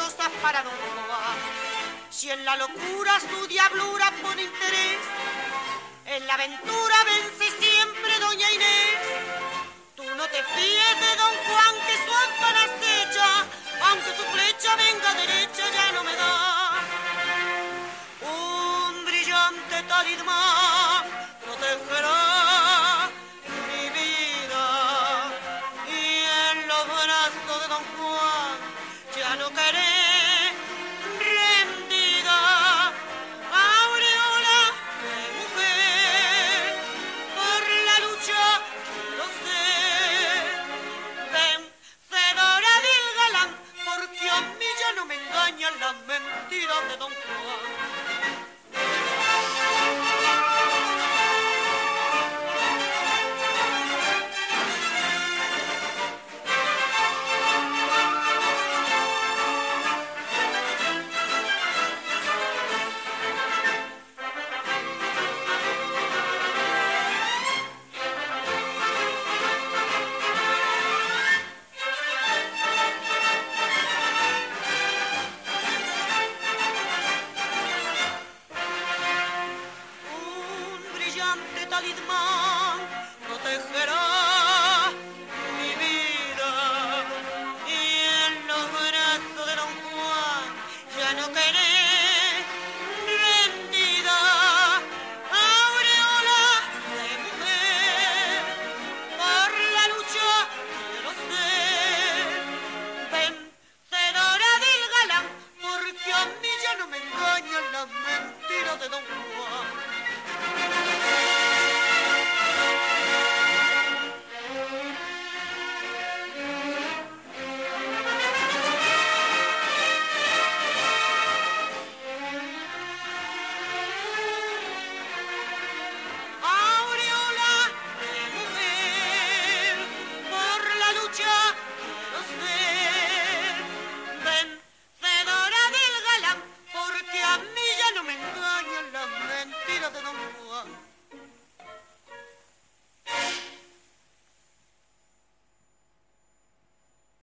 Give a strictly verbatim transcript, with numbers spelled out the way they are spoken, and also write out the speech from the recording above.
cosas para don Juan. Si en la locura su diablura pone interés, en la aventura vence siempre doña Inés. Tú no te fíes de don Juan, que su ámpara acecha, aunque su flecha venga derecha ya no me da. Un brillante talismán protegerá mi vida, y en los brazos de don Juan ya no querré